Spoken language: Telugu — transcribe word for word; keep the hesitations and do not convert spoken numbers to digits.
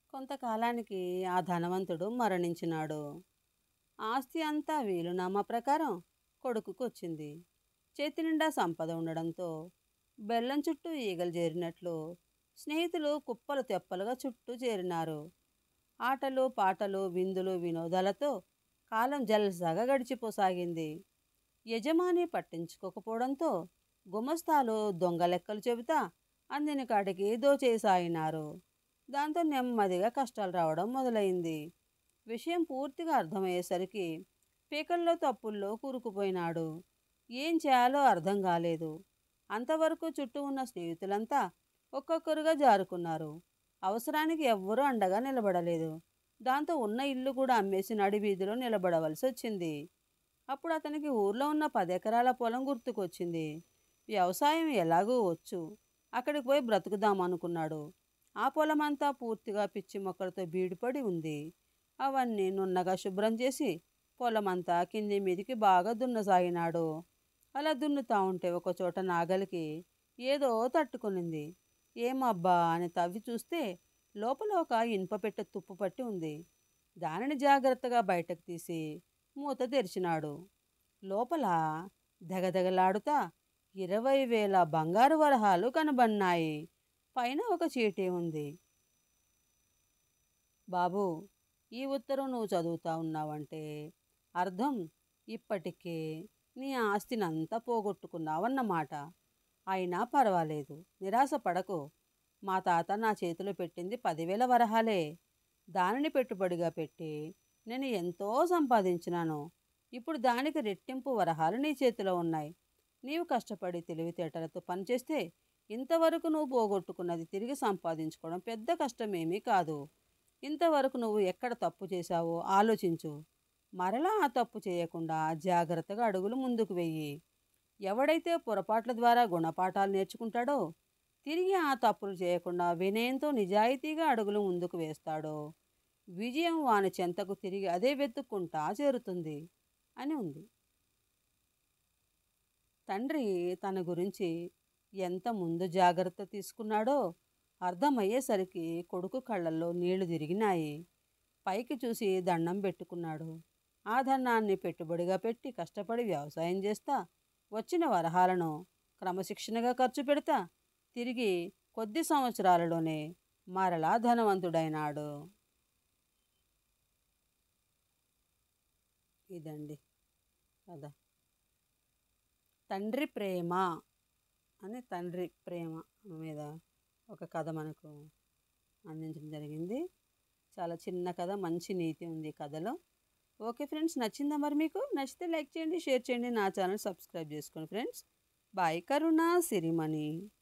కొంతకాలానికి ఆ ధనవంతుడు మరణించినాడు. ఆస్తి అంతా వీలునామా ప్రకారం కొడుకుకు వచ్చింది. చేతి నిండా సంపద ఉండడంతో బెల్లం చుట్టూ ఈగలు చేరినట్లు స్నేహితులు కుప్పలు తెప్పలుగా చుట్టూ చేరినారు. ఆటలు పాటలు విందులు వినోదాలతో కాలం జల్సాగా గడిచిపోసాగింది. యజమాని పట్టించుకోకపోవడంతో గుమస్తాలు దొంగ లెక్కలు చెబుతా అందిన కాటికి దోచేసాగినారు. దాంతో నెమ్మదిగా కష్టాలు రావడం మొదలైంది. విషయం పూర్తిగా అర్థమయ్యేసరికి పీకల్లో తప్పుల్లో కూరుకుపోయినాడు. ఏం చేయాలో అర్థం కాలేదు. అంతవరకు చుట్టూ ఉన్న స్నేహితులంతా ఒక్కొక్కరుగా జారుకున్నారు. అవసరానికి ఎవ్వరూ అండగా నిలబడలేదు. దాంతో ఉన్న ఇల్లు కూడా అమ్మేసి నడి వీధిలో నిలబడవలసి వచ్చింది. అప్పుడు అతనికి ఊర్లో ఉన్న పది ఎకరాల పొలం గుర్తుకొచ్చింది. వ్యవసాయం ఎలాగూ వచ్చు, అక్కడికి పోయి బ్రతుకుదాం అనుకున్నాడు. ఆ పొలమంతా పూర్తిగా పిచ్చి మొక్కలతో బీడుపడి ఉంది. అవన్నీ నున్నగా శుభ్రం చేసి పొలమంతా కింది మీదికి బాగా దున్నసాగినాడు. అలా దున్నుతా ఉంటే ఒకచోట నాగలికి ఏదో తట్టుకునింది. ఏమబ్బా అని తవ్వి చూస్తే లోపల ఒక ఇనుప పెట్టె తుప్పు పట్టి ఉంది. దానిని జాగ్రత్తగా బయటకు తీసి మూత తెరిచినాడు. లోపల దగదగలాడుతా ఇరవై వేల బంగారు వరహాలు కనబడినాయి. పైన ఒక చీటీ ఉంది. బాబు, ఈ ఉత్తరం నువ్వు చదువుతా ఉన్నావంటే అర్థం ఇప్పటికే నీ ఆస్తినంతా పోగొట్టుకున్నావన్నమాట. అయినా పర్వాలేదు, నిరాశ పడకు. మా తాత నా చేతిలో పెట్టింది పదివేల వరహాలే. దానిని పెట్టుబడిగా పెట్టి నేను ఎంతో సంపాదించినాను. ఇప్పుడు దానికి రెట్టింపు వరహాలు నీ చేతిలో ఉన్నాయి. నీవు కష్టపడి తెలివితేటలతో పనిచేస్తే ఇంతవరకు నువ్వు పోగొట్టుకున్నది తిరిగి సంపాదించుకోవడం పెద్ద కష్టమేమీ కాదు. ఇంతవరకు నువ్వు ఎక్కడ తప్పు చేశావో ఆలోచించు. మరలా ఆ తప్పు చేయకుండా జాగ్రత్తగా అడుగులు ముందుకు వెయ్యి. ఎవడైతే పొరపాట్ల ద్వారా గుణపాఠాలు నేర్చుకుంటాడో, తిరిగి ఆ తప్పులు చేయకుండా వినయంతో నిజాయితీగా అడుగులు ముందుకు వేస్తాడో, విజయం వాని చెంతకు తిరిగి అదే వెతుక్కుంటా చేరుతుంది అని ఉంది. తండ్రి తన గురించి ఎంత ముందు జాగ్రత్త తీసుకున్నాడో అర్థమయ్యేసరికి కొడుకు కళ్ళల్లో నీళ్లు తిరిగినాయి. పైకి చూసి దండం పెట్టుకున్నాడు. ఆ ధనాన్ని పెట్టుబడిగా పెట్టి కష్టపడి వ్యవసాయం చేస్తా వచ్చిన వరహాలను క్రమశిక్షణగా ఖర్చు పెడతా తిరిగి కొద్ది సంవత్సరాలలోనే మరలా ధనవంతుడైనాడు. ఇదండి కదా. తండ్రి ప్రేమ అని తండ్రి ప్రేమ మీద ఒక కథ మనకు అందించడం జరిగింది. చాలా చిన్న కథ, మంచి నీతి ఉంది కథలో. ఓకే ఫ్రెండ్స్, నచ్చిందా మరి మీకు? నచ్చితే లైక్ చేయండి, షేర్ చేయండి, నా ఛానల్ సబ్స్క్రైబ్ చేసుకోండి ఫ్రెండ్స్. బాయ్. కరుణ సిరిమణి.